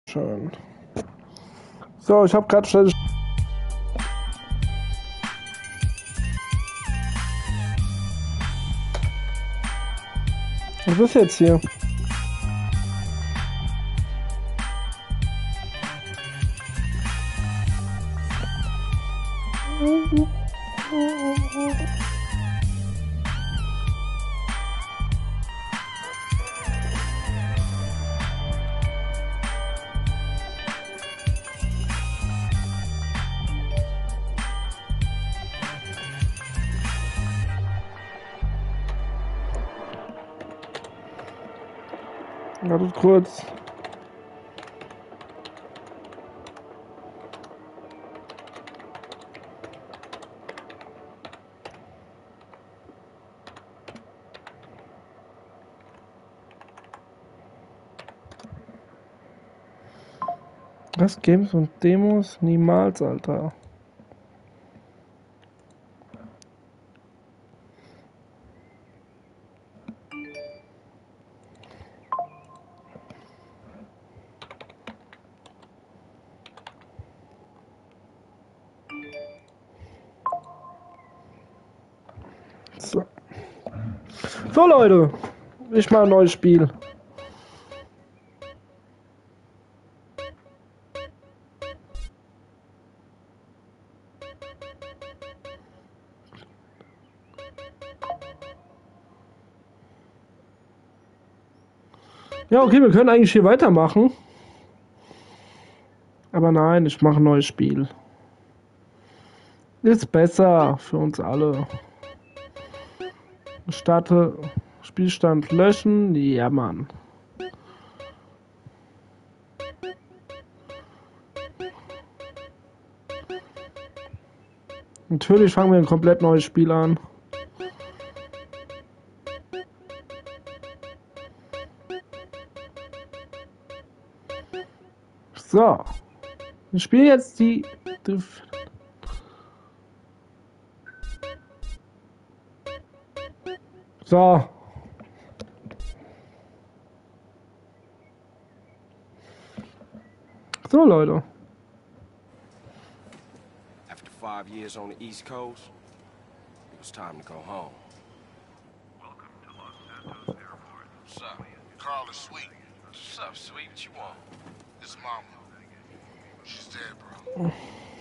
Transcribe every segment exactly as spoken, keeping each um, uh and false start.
Schön. So, ich habe gerade schnell. Was ist jetzt hier? Wartet kurz. Was? Games und Demos? Niemals, Alter. So. So, Leute. Ich mache ein neues Spiel. Ja, okay, wir können eigentlich hier weitermachen. Aber nein, ich mache ein neues Spiel. Ist besser für uns alle. Starte Spielstand löschen. Ja, Mann. Natürlich fangen wir ein komplett neues Spiel an. So. Wir spielen jetzt die... die so. So, Leute. After five years on the East Coast, it was time to go home. Welcome to Los Santos Airport. What's up? Carl is sweet. What's up, sweet? What you want? This mama. She's dead, bro.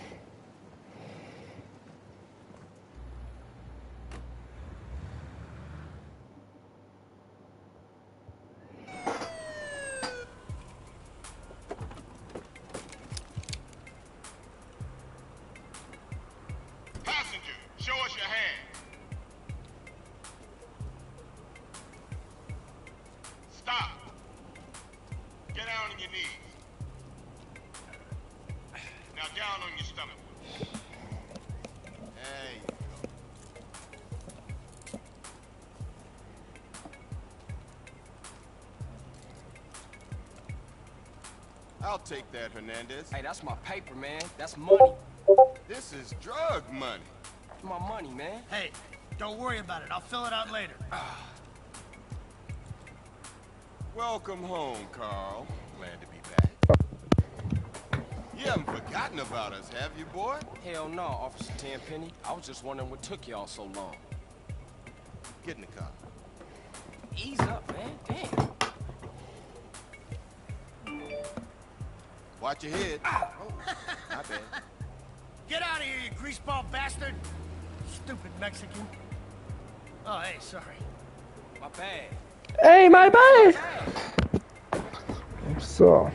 Passenger, show us your hand. Stop. Get down on your knees. Now down on your stomach. There you go. I'll take that, Hernandez. Hey, that's my paper, man. That's money. This is drug money. My money, man. Hey, don't worry about it. I'll fill it out later. Welcome home, Carl. Glad to be back. You haven't forgotten about us, have you, boy? Hell no, Officer Tenpenny. I was just wondering what took y'all so long. Get in the car. Ease up, man. Damn. Watch your head. Ah. Oh, not bad. Get out of here, you greaseball bastard! Stupid Mexican. Oh, hey, sorry. My bad. Ey, my bad! So.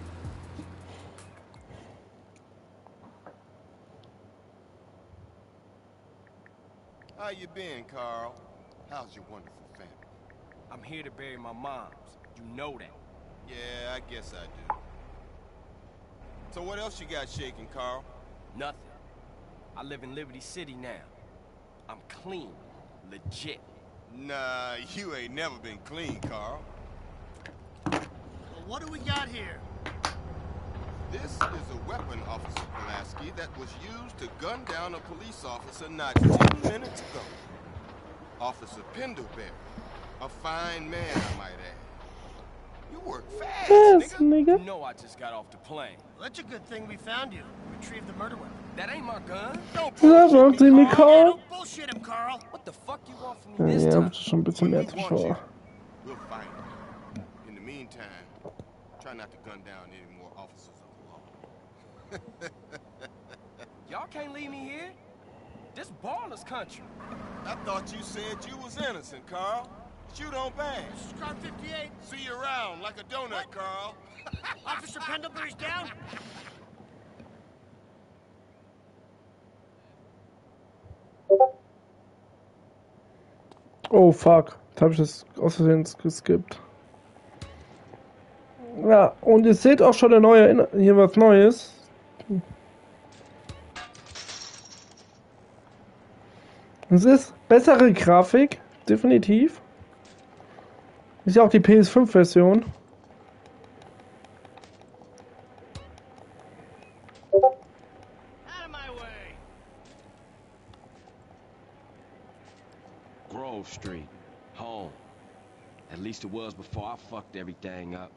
How you been, Carl? How's your wonderful family? I'm here to bury my moms. You know that. Yeah, I guess I do. So what else you got shaking, Carl? Nothing. I live in Liberty City now. I'm clean. Legit. Nah, you ain't never been clean, Carl. Well, what do we got here? This is a weapon, Officer Pulaski, that was used to gun down a police officer not ten minutes ago. Officer Pendlebury. A fine man, I might add. You work fast, Yes, nigga. nigga. You know I just got off the plane. Well, that's a good thing we found you. Retrieved the murder weapon. That ain't my gun. Don't Ja, bullshit wollt ihr me, mich Carl. Yeah, Carl? don't bullshit him, Carl. What the fuck you want from me this Ja, time? habt ihr schon ein bisschen When mehr we want you, Zuschauer. we'll find you. In the meantime, try not to gun down any more officers of the law. Y'all can't leave me here. This baller's country. I thought you said you was innocent, Carl. Shoot on bang. This is car fifty-eight. See you around like a donut, Carl. Officer Pendlebury's down. Oh fuck, jetzt habe ich das aus Versehen geskippt. Ja, und ihr seht auch schon der neue In hier was Neues. Es ist bessere Grafik, definitiv. Ist ja auch die P S fünf Version. Out of my way. Grove Street. Home. At least it was before I fucked everything up.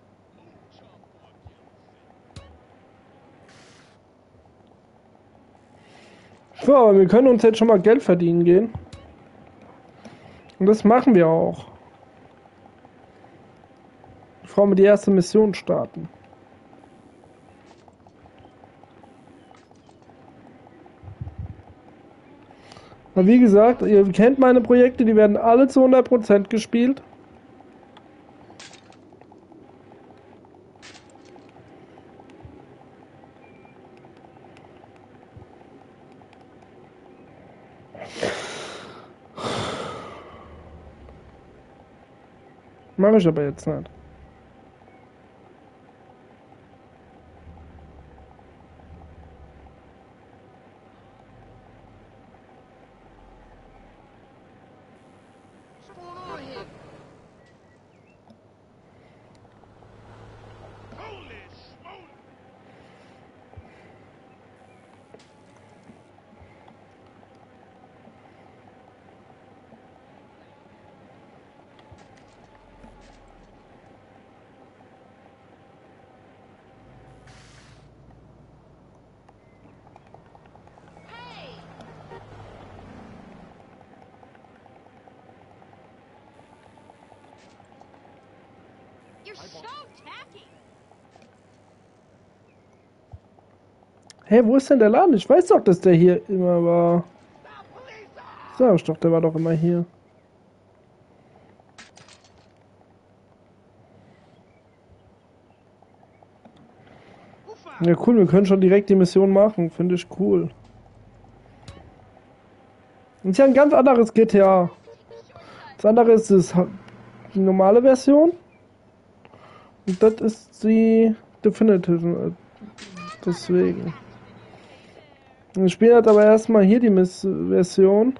So, aber wir können uns jetzt schon mal Geld verdienen gehen. Und das machen wir auch. Bevor wir die erste Mission starten. Aber wie gesagt, ihr kennt meine Projekte, die werden alle zu hundert Prozent gespielt. Mache ich aber jetzt nicht. What's going on here? Holy smoke! You're so tacky. Hey, wo ist denn der Laden? Ich weiß doch, dass der hier immer war. Sag ich doch, der war doch immer hier. Ja, cool, wir können schon direkt die Mission machen. Finde ich cool. Und ist ja ein ganz anderes G T A. Das andere ist das, die normale Version. Und das ist die Definitive. Deswegen. Wir spielen halt aber erstmal hier die Miss Version.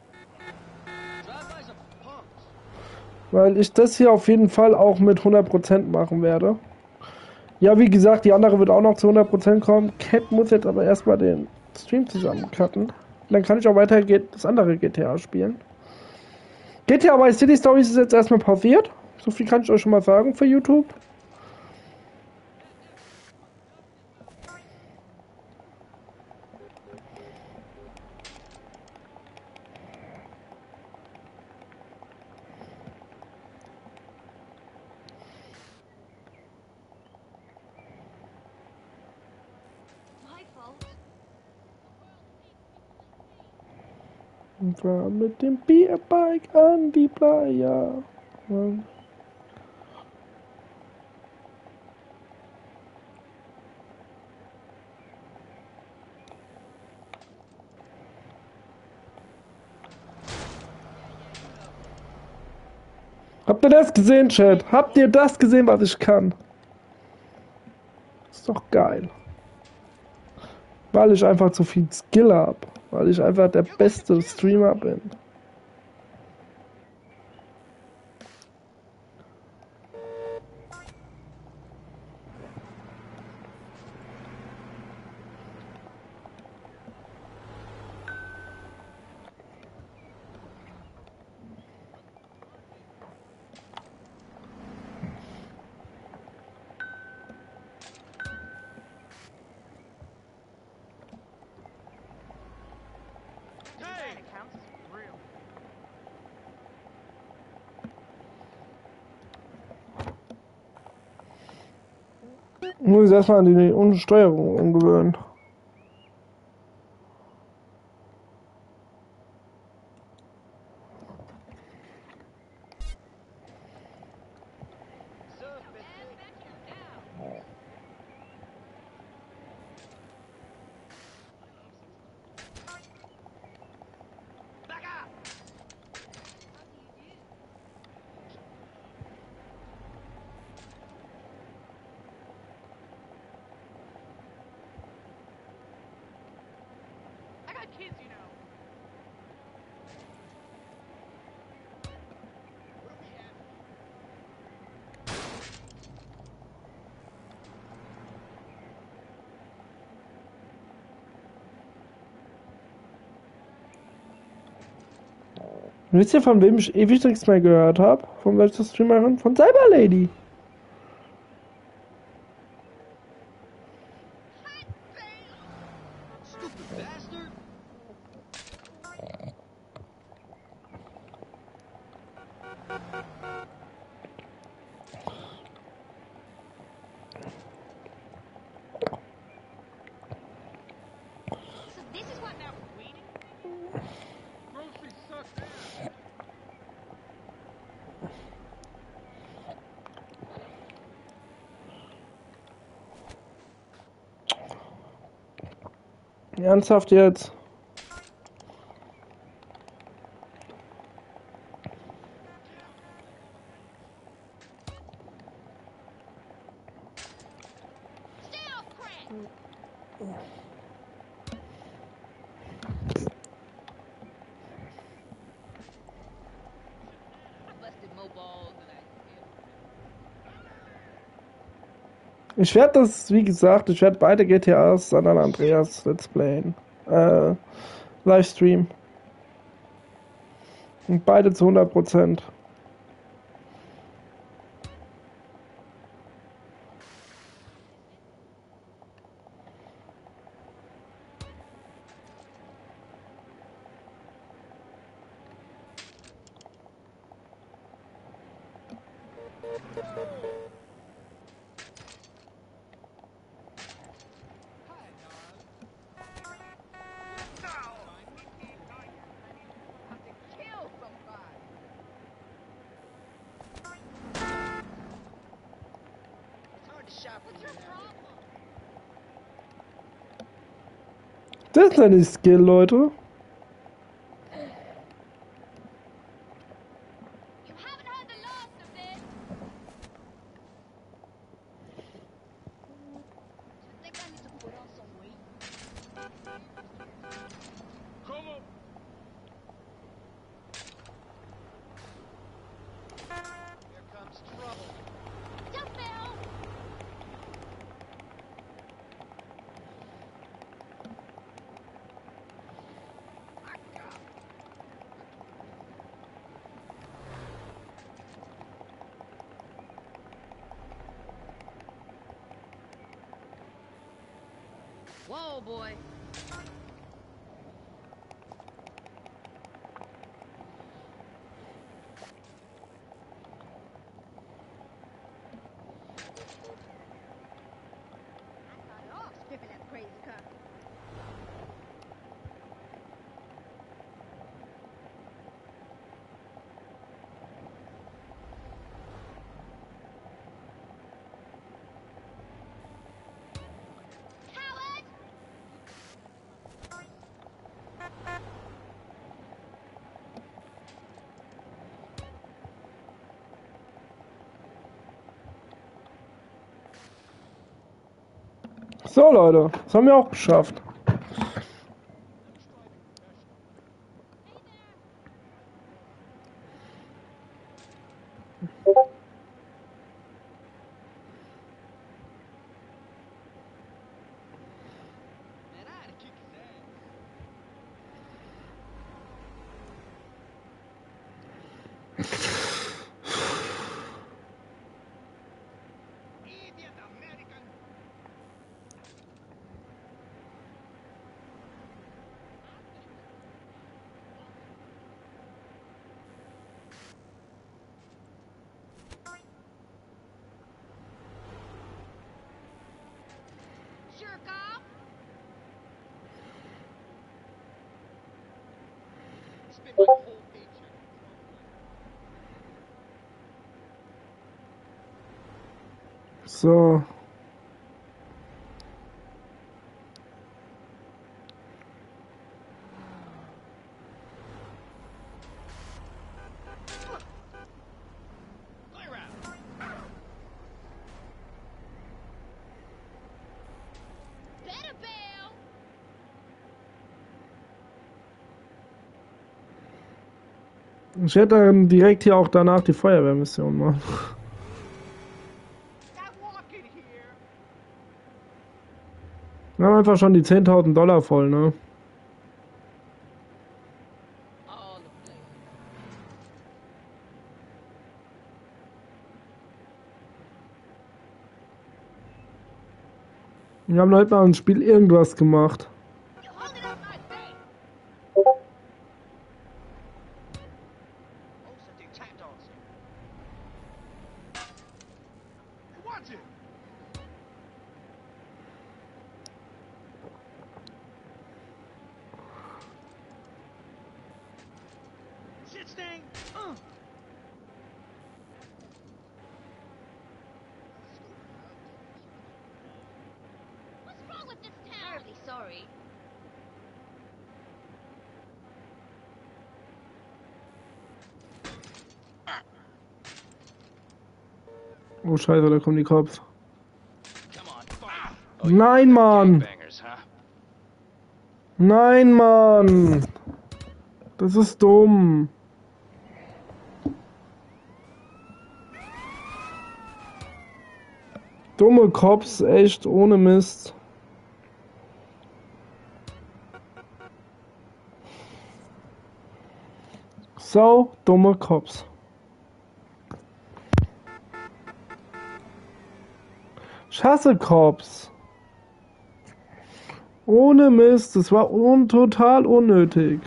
Weil ich das hier auf jeden Fall auch mit hundert Prozent machen werde. Ja, wie gesagt, die andere wird auch noch zu hundert Prozent kommen. Cat muss jetzt aber erstmal den Stream zusammencutten. Dann kann ich auch weiter das andere G T A spielen. G T A Vice City Stories ist jetzt erstmal pausiert. So viel kann ich euch schon mal sagen für YouTube. My fault. Und war mit dem Bierbike an die Playa. Und habt ihr das gesehen, Chat? Habt ihr das gesehen, was ich kann? Ist doch geil. Weil ich einfach zu viel Skill habe. Weil ich einfach der beste Streamer bin. Muss ich erstmal an die Steuerung umgewöhnen. I got kids, you know. Wisst ihr, von wem ich ewig nichts mehr gehört habe? Von welcher Streamerin? Von Cyberlady. Stupid bastard! So this is what Matt was waiting for? Groceries suck ass. Ernsthaft jetzt? Stay off crack! I busted more balls than I can. Ich werde das, wie gesagt, ich werde beide G T As San Andreas Let's Playen. Äh, Livestream. Und beide zu hundert Prozent. Kill somebody! It's hard to shop with your problem. Das ist eine Skill, Leute. You haven't heard the last of this! I think I need to put on some weight. Come on. Here comes trouble. Just fell! Whoa, boy. I got off stripping that crazy car. Coward! So, Leute, das haben wir auch geschafft. Man, I had to kick his ass. Idiot American. So. Clear out. Better bail. Ich hätte dann direkt hier auch danach die Feuerwehrmission machen. Stop walking here. Wir haben einfach schon die zehntausend Dollar voll, ne? All the place. Wir haben heute mal im Spiel irgendwas gemacht. You holding up my face. Also detect us. Watch it. Shit sting. Uh. What's wrong with this town? Terribly sorry. Oh Scheiße, da kommen die Cops. Come on, fight. Nein, Mann! Bangers, huh? Nein, Mann! Das ist dumm. Dumme Cops, echt, ohne Mist. So, dumme Cops. Ich hasse Cops. Ohne Mist, das war un total unnötig.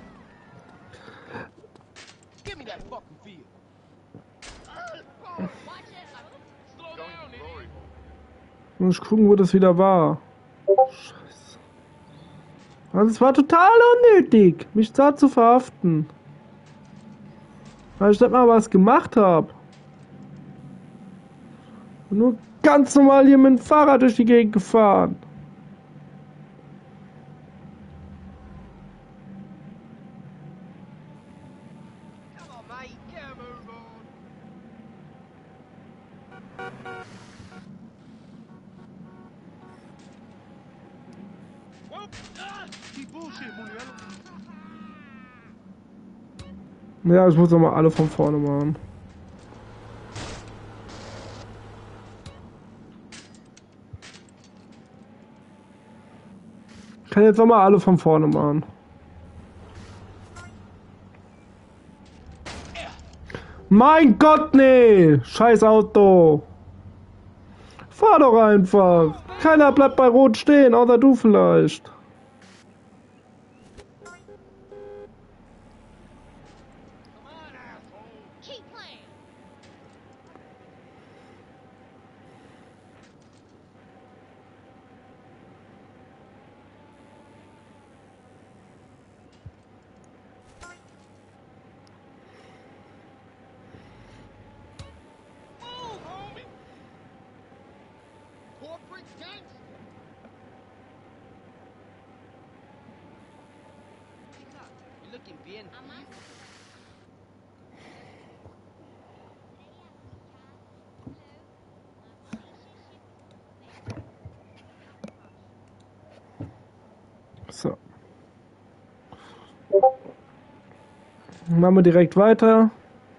Give me that fucking feel. Watch it. Slow down, idiot. Muss ich gucken, wo das wieder war. Scheiße. Also es war total unnötig, mich da zu verhaften. Weil ich nicht mal was gemacht habe. Nur ganz normal hier mit dem Fahrrad durch die Gegend gefahren. Come on, mate. Get a move on. Well, ah, keep bullshit, Muriel. Ja, ich muss noch mal alle von vorne machen. Ich kann jetzt noch mal alle von vorne machen. Mein Gott, nee! Scheiß Auto! Fahr doch einfach! Keiner bleibt bei Rot stehen, außer du vielleicht. Come on, asshole. Keep playing. Move, homie. Corporate gangster. You're looking bien. Ama. So. Machen wir direkt weiter.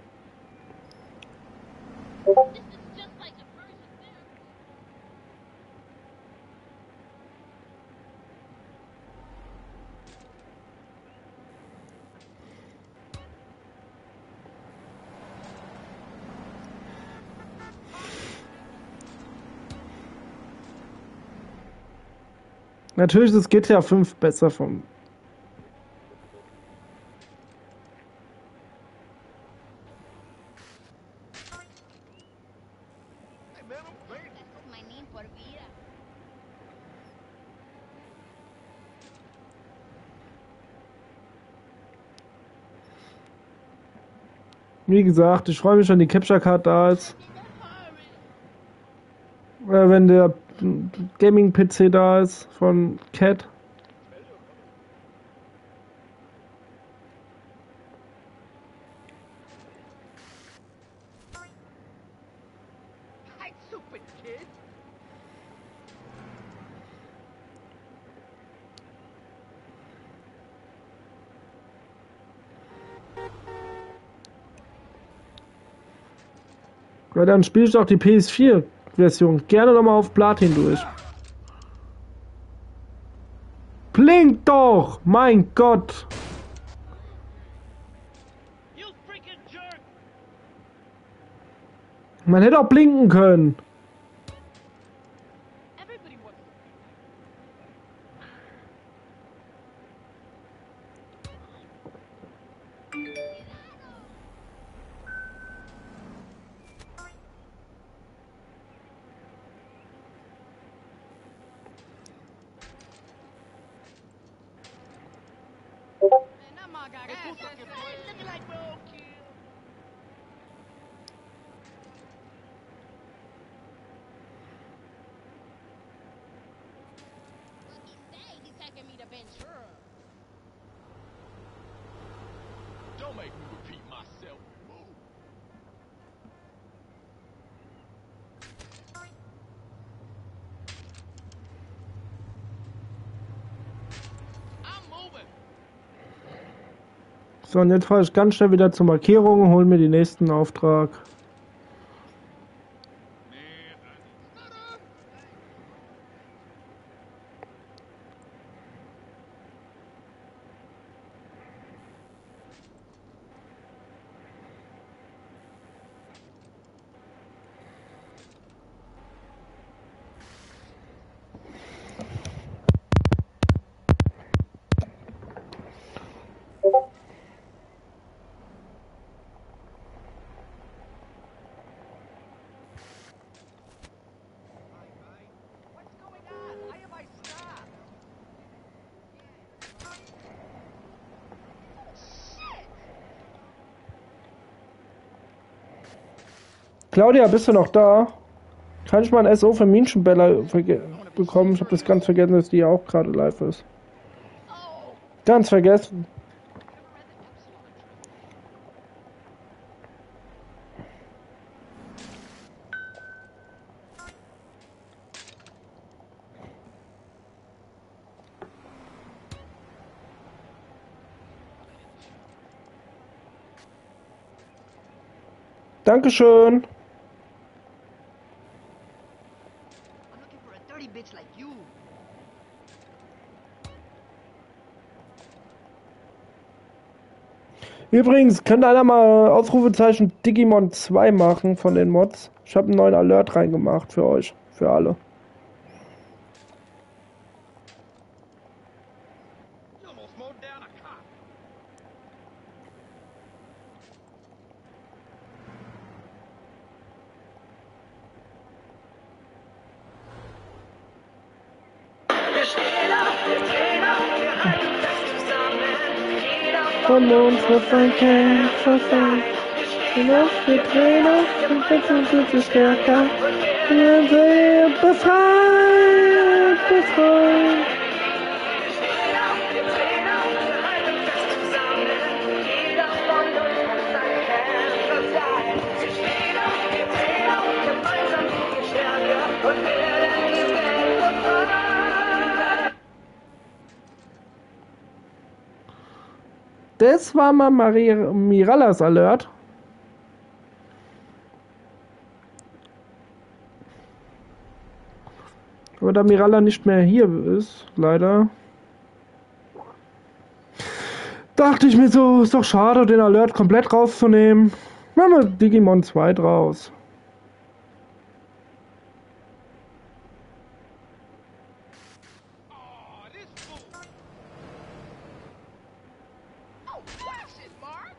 This is just like a person therapy. Natürlich ist G T A fünf besser vom. Hey, man, I'm playing. Esto es manín por vida. Wie gesagt, ich freue mich, wenn die Capture Card da ist. Äh, wenn der Gaming-P C da ist von Cat. Hi, stupid kid. Ja, dann spiele ich auch die P S vier Version gerne nochmal auf Platin durch. Blink doch! Mein Gott! You freaking jerk. Man hätte auch blinken können. Everybody wants to. Man, that mug got ass. Looking like roadkill. What he say? He's taking me to Ventura. Don't make me repeat myself. Move. I'm moving. So, und jetzt fahre ich ganz schnell wieder zur Markierung und hole mir den nächsten Auftrag. What's going on? Why have I stopped? Claudia, bist du noch da? Kann ich mal ein S O für Münchenbella bekommen? Ich habe das ganz vergessen, dass die auch gerade live ist. Ganz vergessen. Dankeschön. I'm looking for a dirty bitch like you. Übrigens, könnte einer mal Ausrufezeichen Digimon zwei machen von den Mods? Ich habe einen neuen Alert reingemacht für euch, für alle. You almost mowed down a cop. Von uns wird ein Kämpfer sein. Hinauf wir Trainer, und kämpfen sind wir stärker. Wir sind befreit, befreit. Das war mal Maria Mirallas Alert. Aber da Miralla nicht mehr hier ist, leider, dachte ich mir so, ist doch schade, den Alert komplett rauszunehmen. Machen wir Digimon zwei draus. Oh, this fool. Oh, wax it, Mark.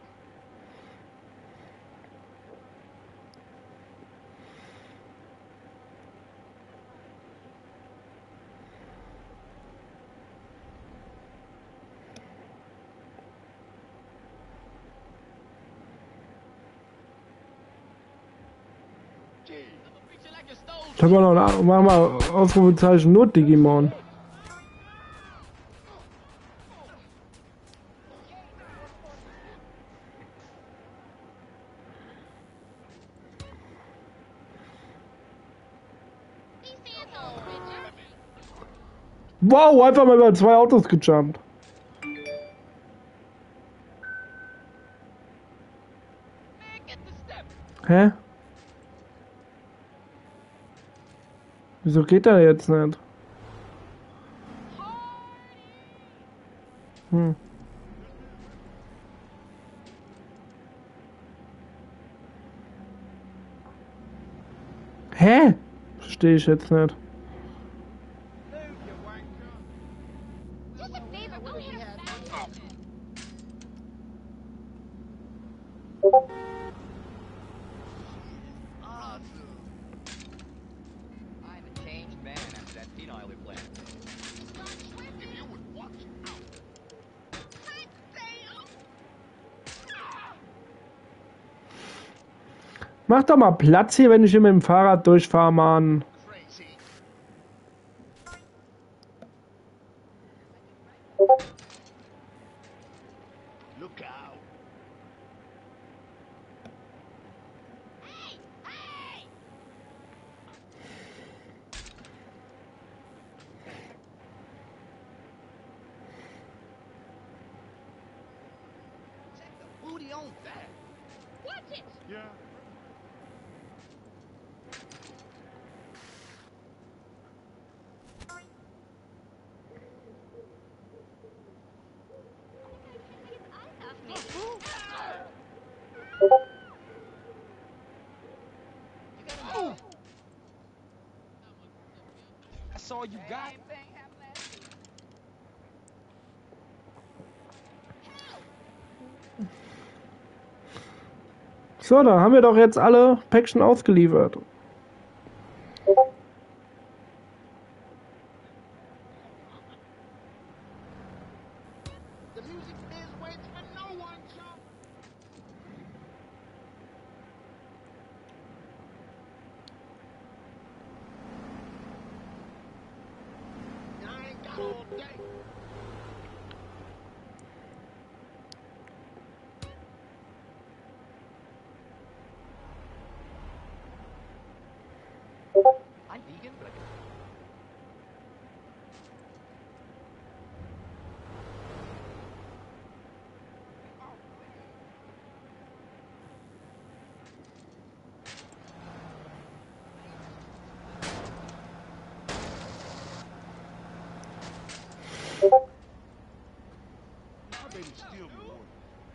Können wir noch ein, machen wir Ausrufezeichen Not Digimon. These assholes, Richard. Wow, einfach mal über zwei Autos gejumpt. Hä? Wieso geht er jetzt nicht? Hm. Hä? Verstehe ich jetzt nicht. Just a favor, go hit her fast. I'm a changed man after that penile we played. If you would watch out. Mach doch mal Platz hier, wenn ich hier mit dem Fahrrad durchfahre, Mann. Crazy. Look out. Check the booty on that. Watch it. Yeah. His eyes off me. That's all you got? So, da haben wir doch jetzt alle Päckchen ausgeliefert. The music is waits for no one, chump. I ain't got all day. I'm vegan, but I can... My baby still be warm.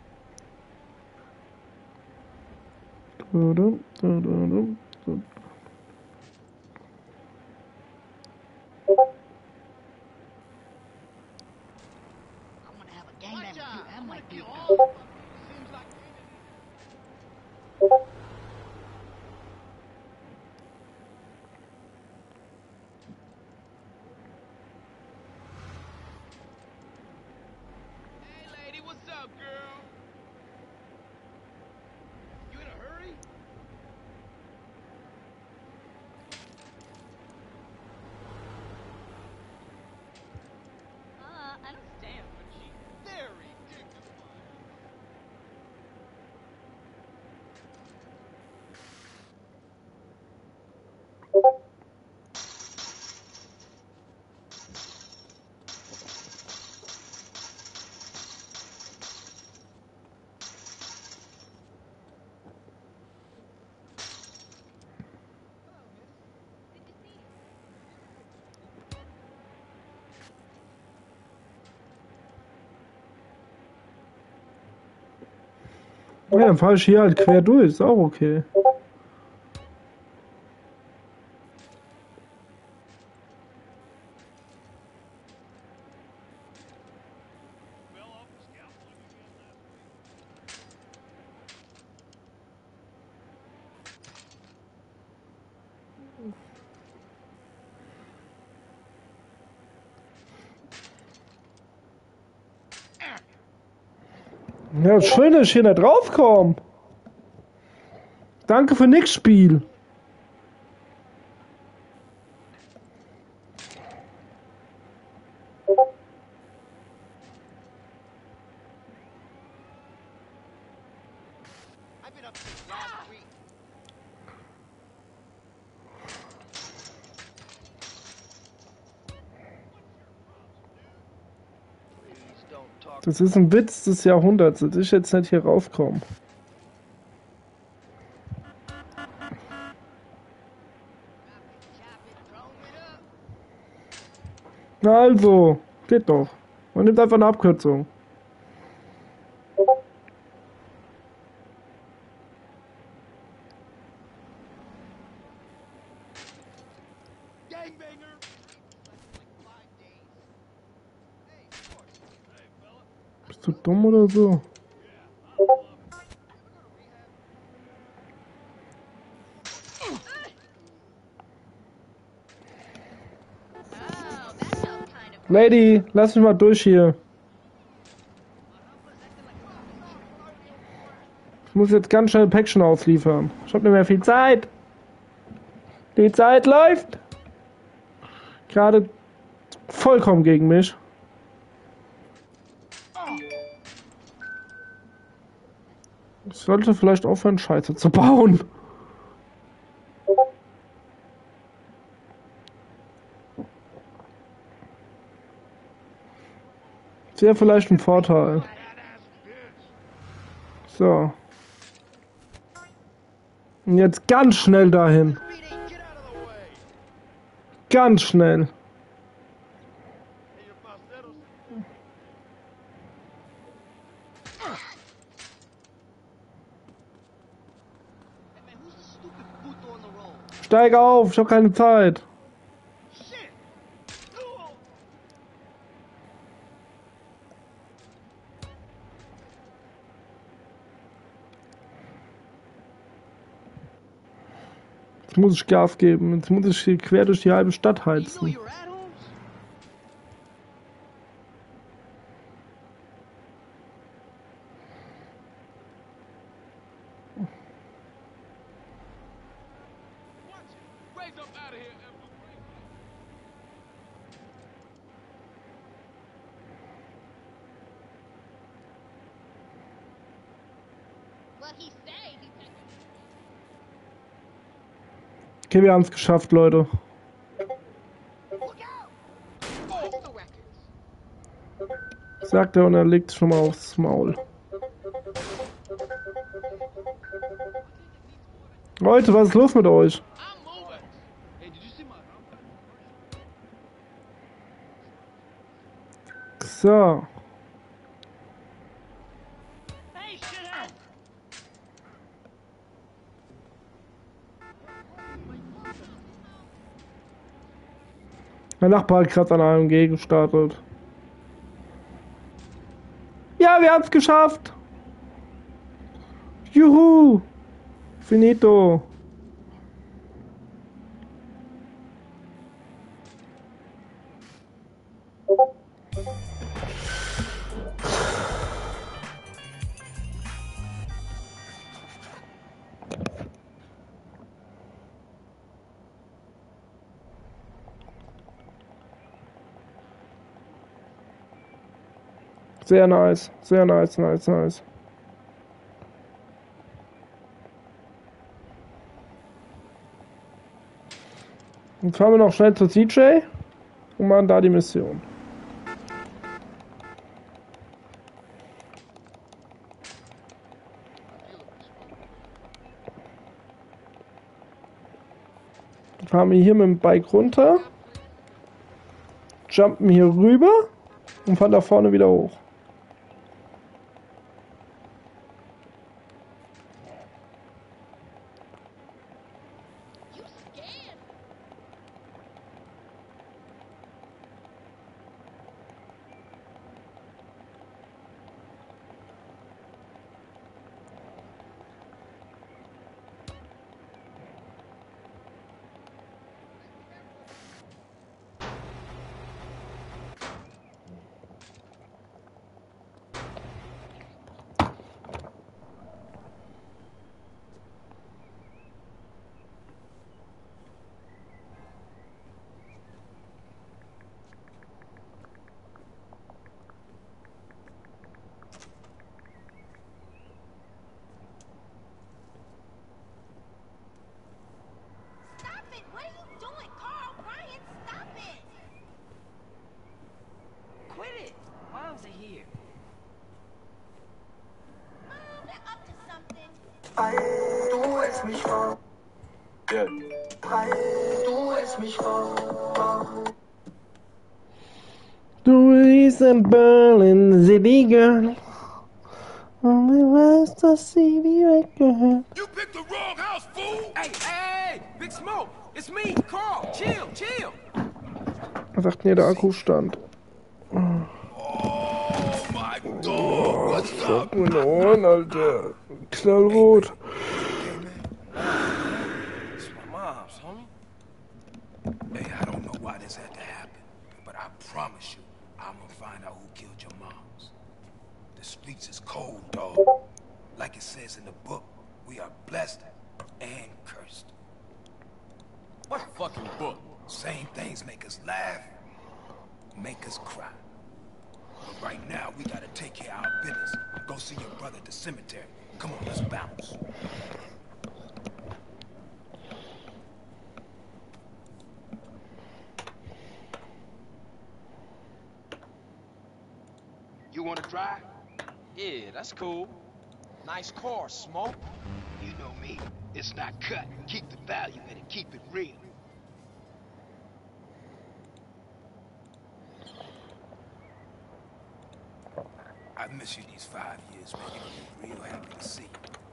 Tudum, tudum, tudum. I'm gonna have a gang that with you. That might be all. Seems like Hey, lady, what's up, girl? You in a hurry? Uh, I don't stand for cheap. Very dignified. Ja, dann fahre ich hier halt quer durch, ist auch okay. Fell off the scaffolding again last week. Ja, schön, dass ich hier nicht draufkomme. Danke für nix, Spiel. been up since last week. Please don't talk. Das ist ein Witz des Jahrhunderts, dass ich jetzt nicht hier raufkomme. Na also, geht doch. Man nimmt einfach eine Abkürzung. Gangbanger. Bist du dumm oder so? Lady, lass mich mal durch hier. Ich muss jetzt ganz schnell Päckchen ausliefern. Ich hab nicht mehr viel Zeit. Die Zeit läuft. Gerade vollkommen gegen mich. Ich sollte vielleicht aufhören, Scheiße zu bauen. Sehr vielleicht ein Vorteil. So. Und jetzt ganz schnell dahin. Ganz schnell. Steig auf, ich habe keine Zeit. Jetzt muss ich Gas geben. Jetzt muss ich hier quer durch die halbe Stadt heizen. Okay, wir haben es geschafft, Leute. Sagt er und er legt schon mal aufs Maul. Leute, was ist los mit euch? So. Mein Nachbar hat gerade an einem G gestartet. Ja, wir haben es geschafft. Juhu. Finito. Sehr nice, sehr nice, nice, nice. Dann fahren wir noch schnell zu C J und machen da die Mission. Dann fahren wir hier mit dem Bike runter, jumpen hier rüber und fahren da vorne wieder hoch. Good. Du bist ein Berlin City Girl. Und ich weiß, dass sie wie weggehört. You picked the wrong house, fool! Hey, hey, hey, Big Smoke, it's me, Carl. Chill, chill. Was sagt denn hier der Akkustand? Oh my God, what's up? Fuck meine Ohren, Alter. Knallrot. It's my mom's, homie. Hey, I don't know why this had to happen, but I promise you, I'm gonna find out who killed your moms. The streets is cold, dog. Like it says in the book, we are blessed and cursed. What fucking book? Same things make us laugh, make us cry. But right now, we gotta take care of our business. Go see your brother at the cemetery. Come on, let's bounce. You wanna drive? Yeah, that's cool. Nice car, Smoke. You know me. It's not cut. Keep the value in it. Keep it real. I've missed you these five years, man. You're gonna be real happy to see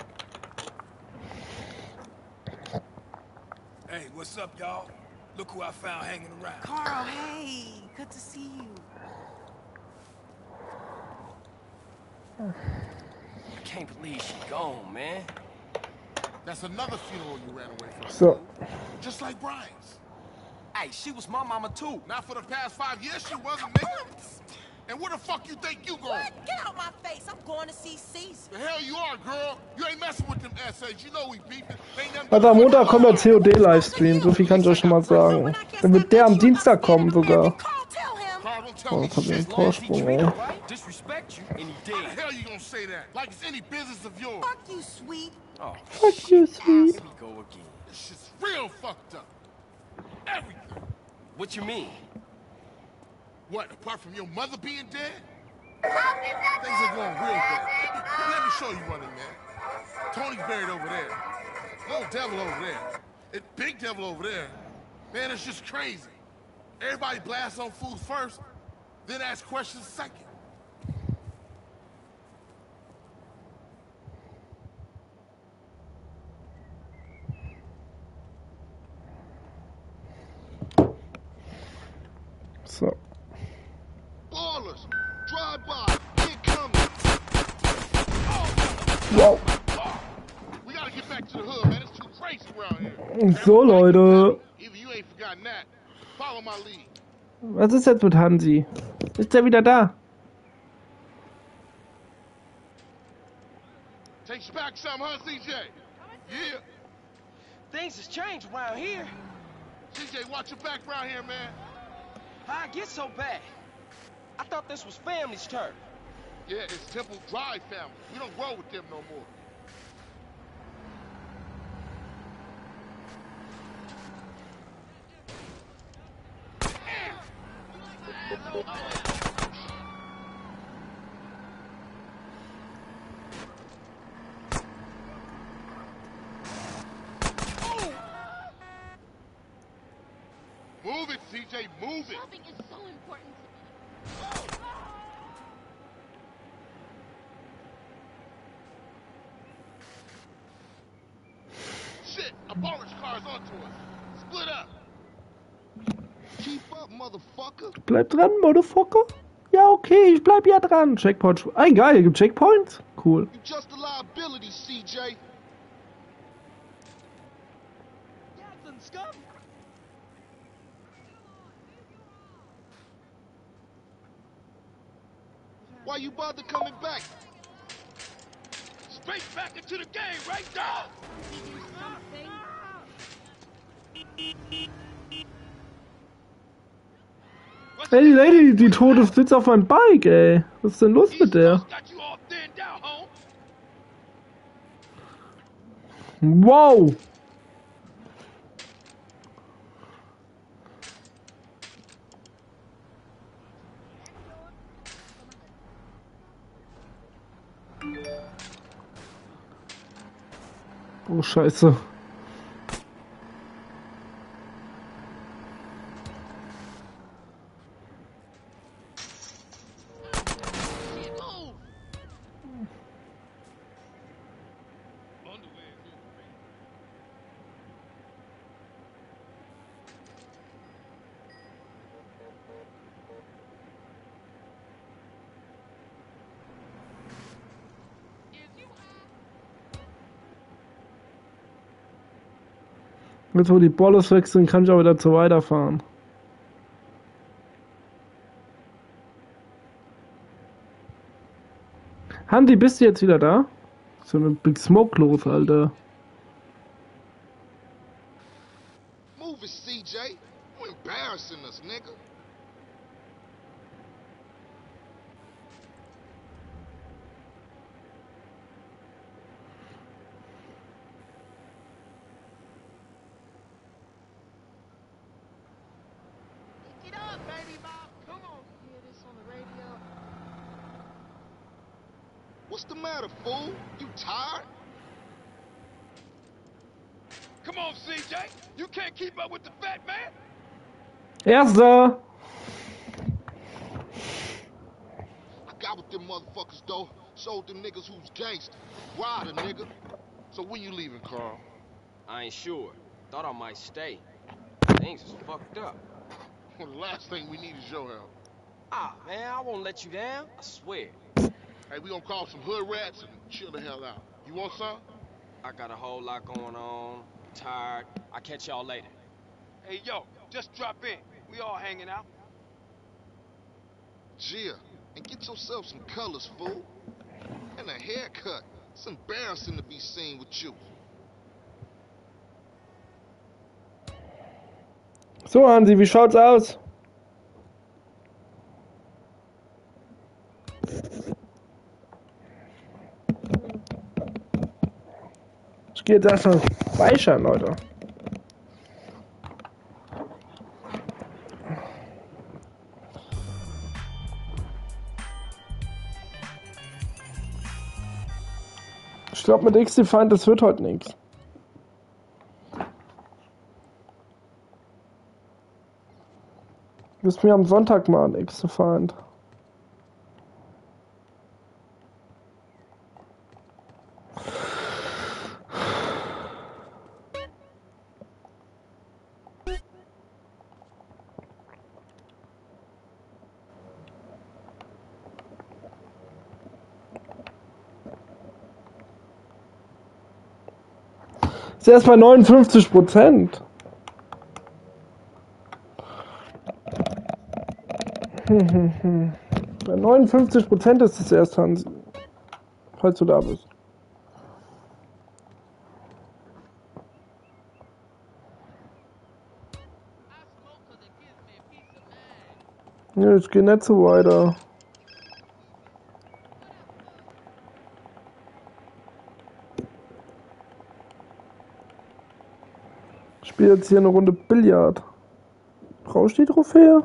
you. Hey, what's up, y'all? Look who I found hanging around. Carl, hey, good to see you. I can't believe she's gone, man. That's another funeral you ran away from. So. Just like Brian's. Hey, she was my mama too. Not for the past five years she wasn't, nigga. And where the fuck you think you going? What? Get out my face. I'm going to see Caesar. The hell you are, girl. You ain't messing with them essays. You know we beefing. Ain't nothing. Also am Montag kommt der C O D-Livestream, so viel kann ich euch schon mal sagen. Dann wird der am Dienstag kommen sogar. Oh, das hat mir einen Vorsprung, ey. Disrespect you, and he did. How the hell you gonna say that? Like it's any business of yours. Fuck you, sweet. Oh, Fuck you, sweet. here we go again. This shit's real fucked up. Everything. What you mean? What, apart from your mother being dead? Things are going real bad. Let me show you one, man. Tony's buried over there. Little devil over there. And big devil over there. Man, it's just crazy. Everybody blasts on food first, then ask questions second. So. Ballers, drive by, incoming. Wow. We gotta get back to the hood, man. It's too crazy around here. So, Leute. Even you ain't forgotten that. Follow my lead. Was ist jetzt mit Hansi? Ist er wieder da? Takes you back some, huh, C J? Yeah. Things has changed around here. C J, watch your back around here, man. How'd it get so bad? I thought this was family's turf. Yeah, it's Temple Drive family. We don't roll with them no more. Move it, C J, move it. Shopping is so important to me. Shit, a Polish car's onto us. Split up. Keep up, motherfucker. Bleib dran, Motherfucker. Ja, okay, ich bleib ja dran. Checkpoint. Ein geil, hier gibt Checkpoints. Cool. You just a liability, C J. Why you bother coming back? Straight back into the game, right, dog? Ey, die Lady, die Tote sitzt auf meinem Bike, ey. Was ist denn los mit der? Wow. Oh, Scheiße. Jetzt wo die Bolles weg sind, kann ich auch wieder zu weiterfahren. Handy, bist du jetzt wieder da? So eine Big Smoke los, Alter. Move it, C J. You embarrassing us, nigga. Get up, baby Bob. Come on. Hear this on the radio? What's the matter, fool? You tired? Come on, C J. You can't keep up with the fat man. Erster! I got with them motherfuckers, though. Showed them niggas who's gangster. Rider, nigga. So when you leaving, Carl? I ain't sure. Thought I might stay. Things is fucked up. Well, the last thing we need is your help. Ah, man, I won't let you down. I swear. Hey, we gonna call some hood rats and chill the hell out. You want some? I got a whole lot going on. Tired. I'll catch y'all later. Hey, yo, just drop in. We all hanging out. Gia, and get yourself some colors, fool. And a haircut. It's embarrassing to be seen with you. So, Hansi, wie schaut's aus? Ich gehe jetzt erstmal speichern, Leute. Ich glaube, mit X-Defiant, das wird heute nichts. Müssen wir am Sonntag mal ein X-Defiant. Ist erst bei neunundfünfzig Prozent. Hm, hm, hm. Bei neunundfünfzig Prozent ist es erst, Hansi. Falls du da bist. Ja, ich gehe nicht so weiter. Ich spiele jetzt hier eine Runde Billard. Brauchst du die Trophäe?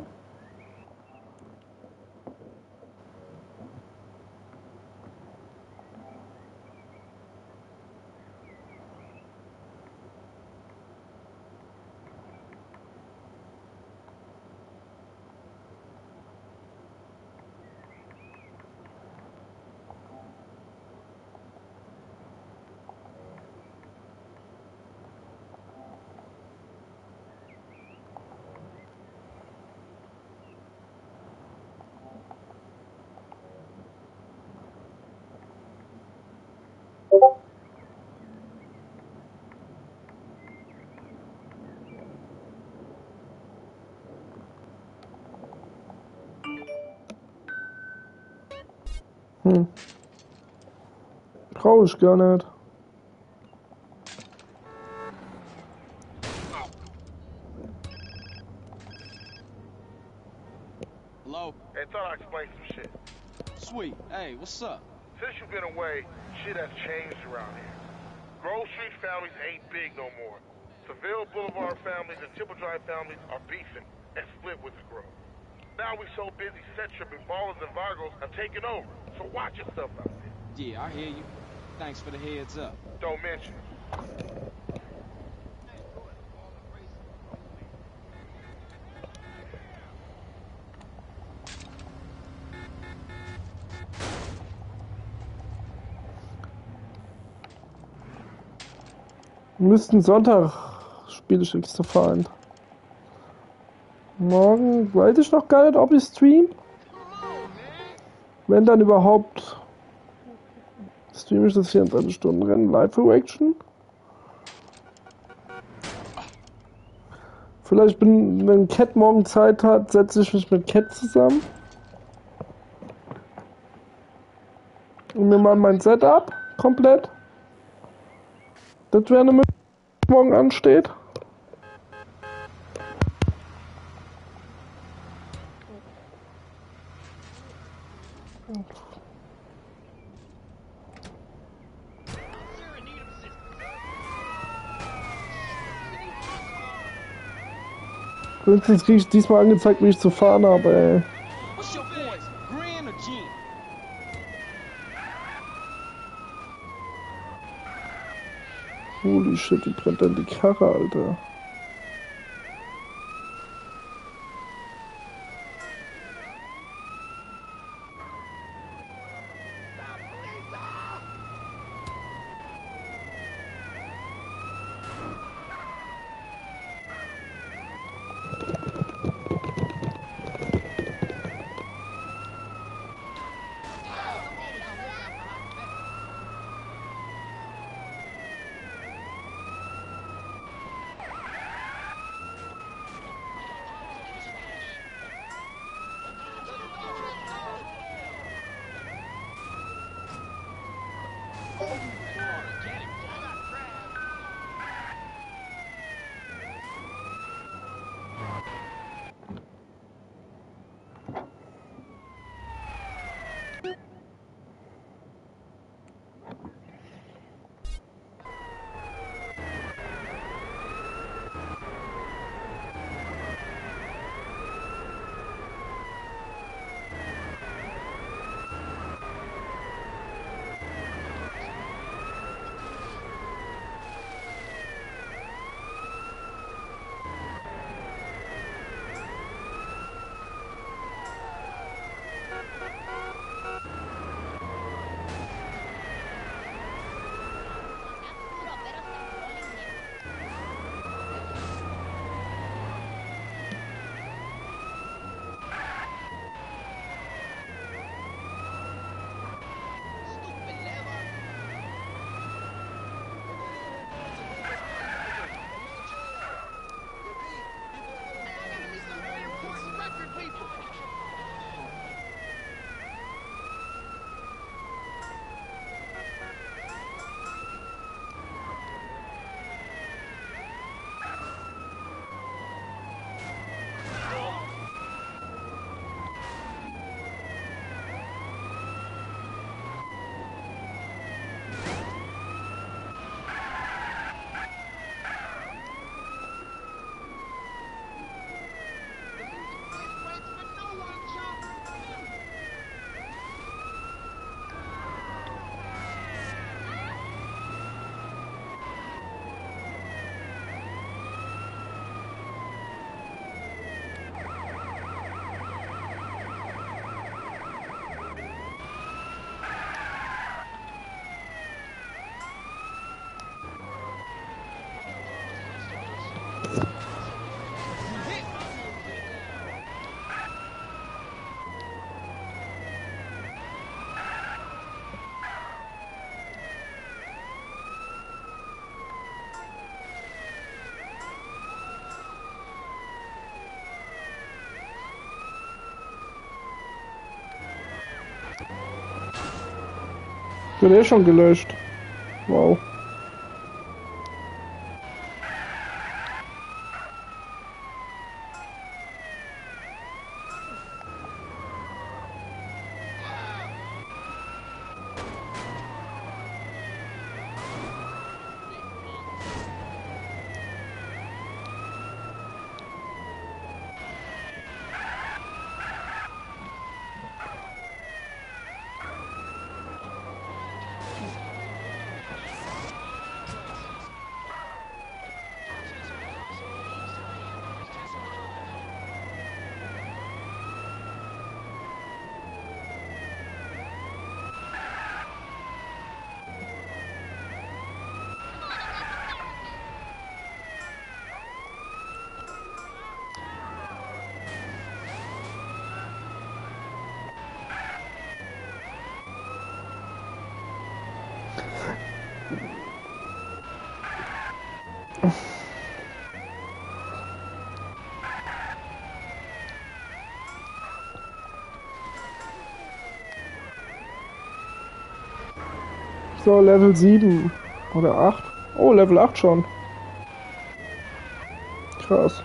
Hm. Brauche ich gar nicht. Hello? Hey, thought I'd explain some shit. Sweet. Hey, what's up? Since you've been away, shit has changed around here. Grove Street families ain't big no more. Seville Boulevard families and Triple Drive families are beefing and split with the Grove. Now we so busy, set tripping, ballers and Vargos have taken over. So watch yourself out there. Yeah, I hear you. Thanks for the heads up. Don't mention it. Müssten Sonntag spiele ich X-Defiant. Morgen weiß ich noch gar nicht, ob ich stream. Wenn dann überhaupt, streame ich das vierundzwanzig Stunden Rennen Live Reaction. Vielleicht, bin, wenn Cat morgen Zeit hat, setze ich mich mit Cat zusammen. Und mir mal mein Setup komplett. Das wäre eine Möglichkeit, die morgen ansteht. Wenigstens krieg ich diesmal angezeigt, wie ich zu fahren habe, ey. What's your voice? Grand or Jean? Holy shit, die brennt dann die Karre, Alter. Wird eh schon gelöscht. Wow. So, Level sieben. Oder acht. Oh, Level acht schon. Krass.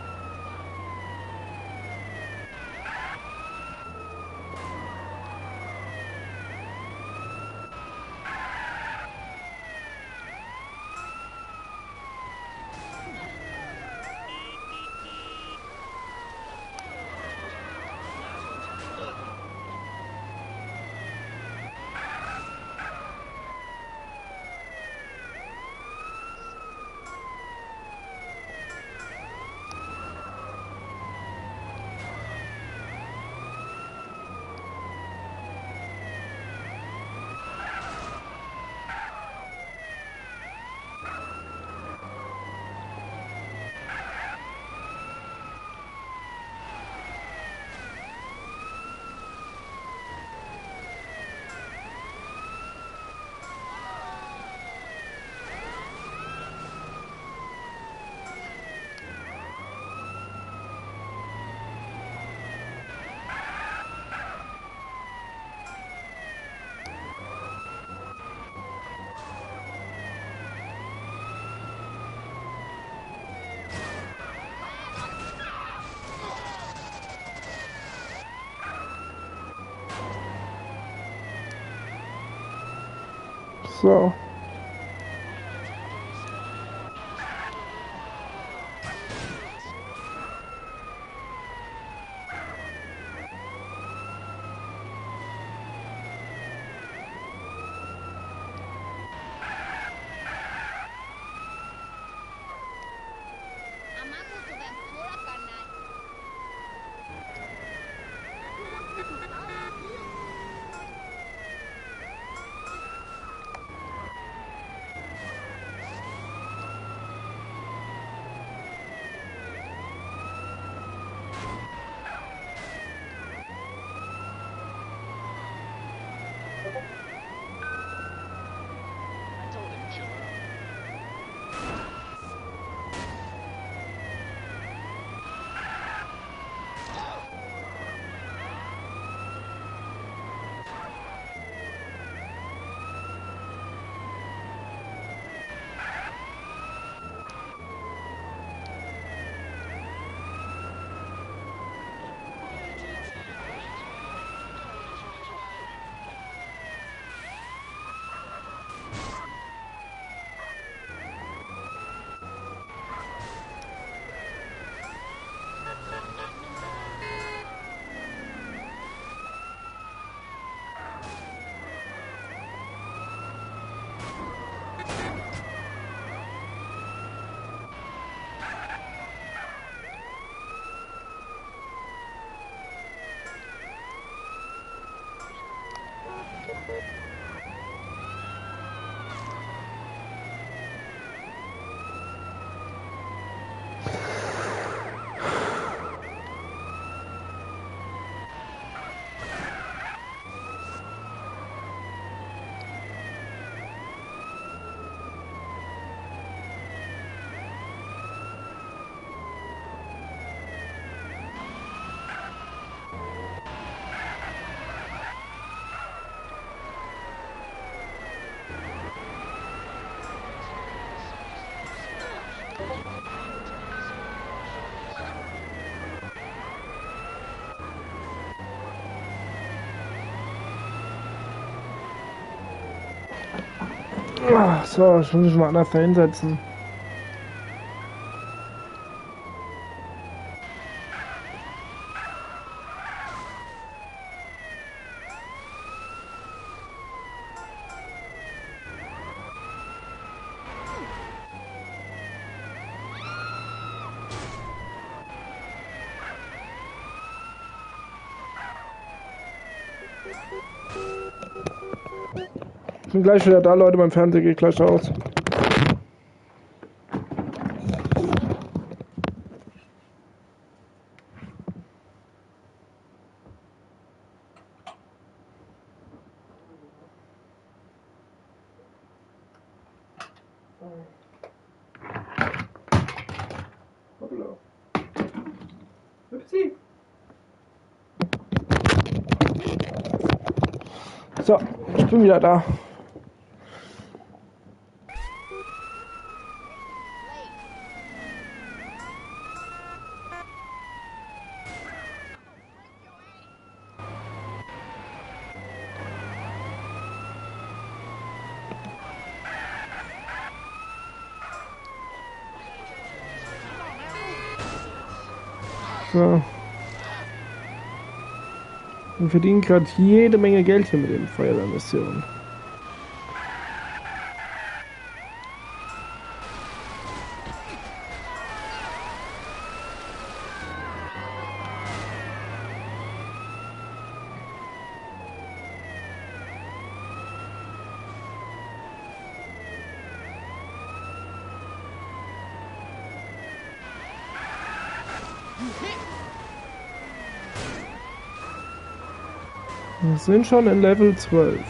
So. Amago tu ventura, carnal. I told him, chill out. Ah, so, ich muss mich mal anders da hinsetzen. Ich bin gleich wieder da, Leute, mein Fernseher geht gleich aus. So, ich bin wieder da. So. Wir verdienen gerade jede Menge Geld hier mit den Feuerwehrmissionen. Wir sind schon in Level zwölf.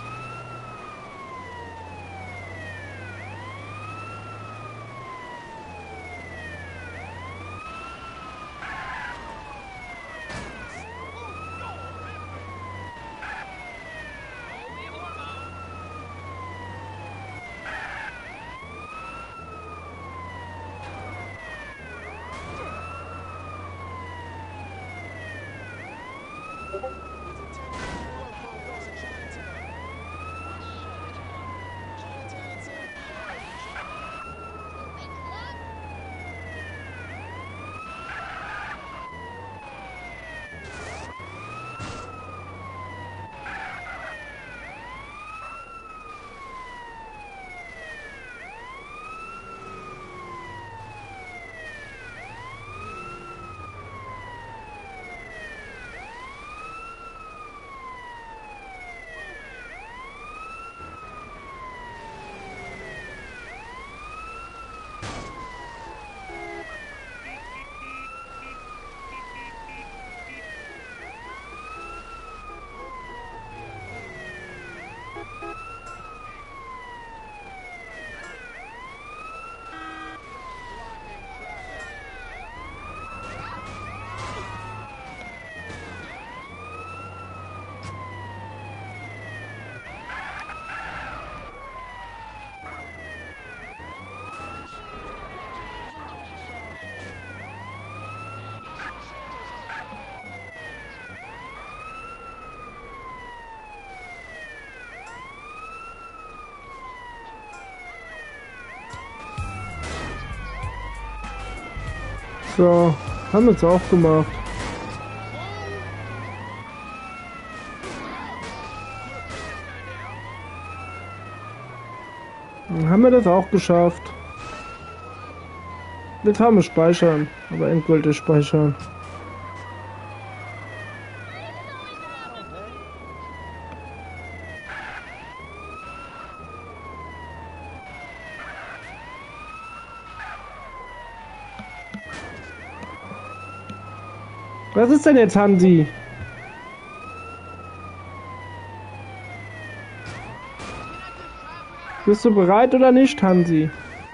So, haben wir es auch gemacht. Dann haben wir das auch geschafft. Jetzt haben wir speichern, aber endgültig speichern. Was ist denn jetzt, Hansi? Bist du bereit oder nicht, Hansi?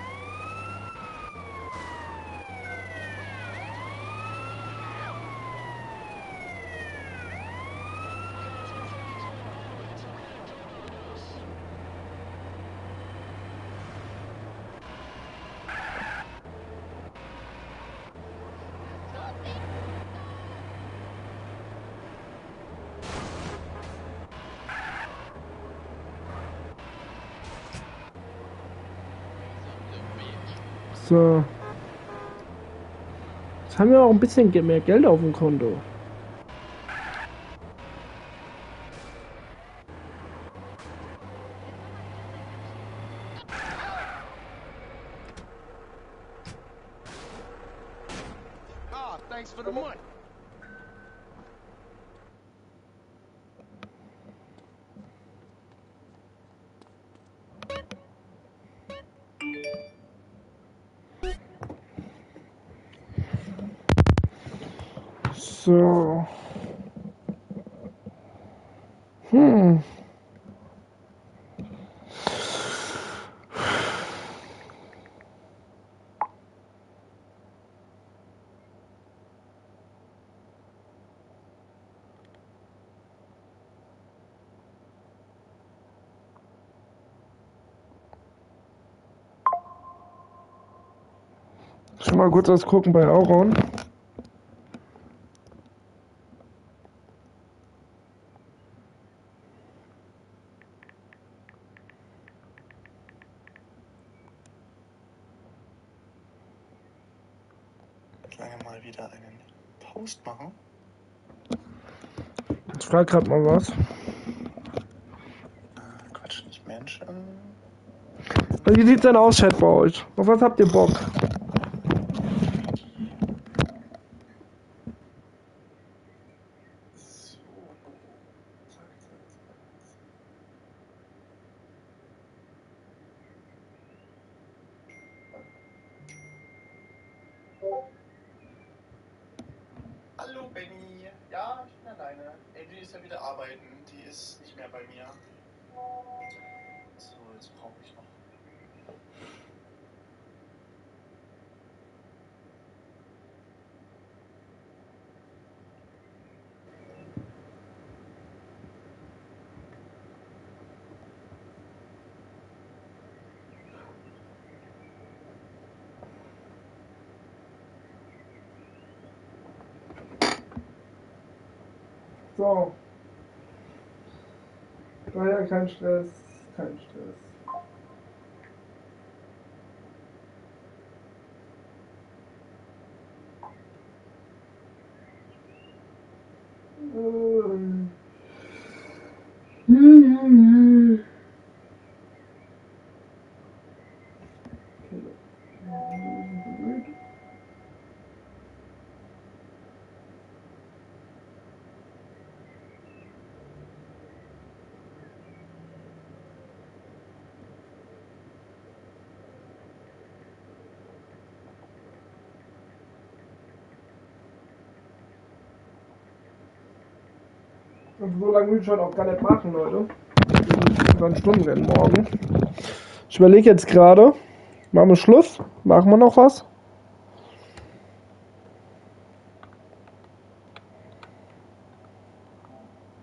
So. Jetzt haben wir auch ein bisschen mehr Geld auf dem Konto. Ah, thanks for the money. So. Hm. Schon mal kurz was gucken bei Auron. Lange mal wieder einen Toast machen? Ich frag grad mal was. Äh, Quatsch, nicht Menschen. Also, wie sieht's denn aus, Chat, bei euch? Auf was habt ihr Bock? Hallo Benny. Ja, ich bin alleine. Adri ist ja wieder arbeiten. Die ist nicht mehr bei mir. So, jetzt brauche ich noch. So. Naja, kein Stress. Kein Stress. Ähm. Und so lange will ich heute auch gar nicht machen, Leute. So ein Stundenrennen morgen. Ich überlege jetzt gerade, machen wir Schluss? Machen wir noch was?